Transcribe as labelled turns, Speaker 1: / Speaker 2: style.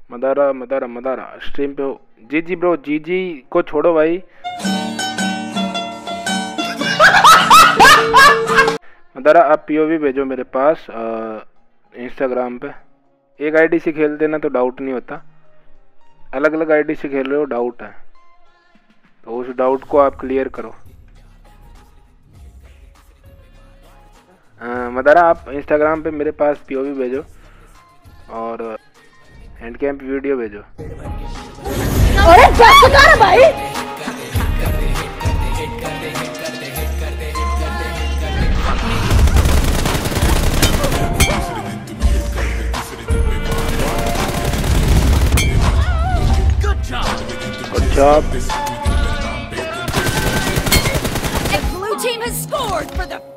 Speaker 1: Madara Madara Madara stream पे हो। जी जी bro, जी जी को छोड़ो भाई। मदारा आप पीओवी भेजो मेरे पास इंस्टाग्राम पे। एक आईडी से खेल देना तो डाउट नहीं होता, अलग अलग आईडी से खेल रहे हो डाउट है, तो उस डाउट को आप क्लियर करो। मदारा आप इंस्टाग्राम पे मेरे पास पीओवी भेजो और हैंड कैंप वीडियो भेजो।
Speaker 2: अरे भाई
Speaker 1: good job.
Speaker 2: The blue team has scored for the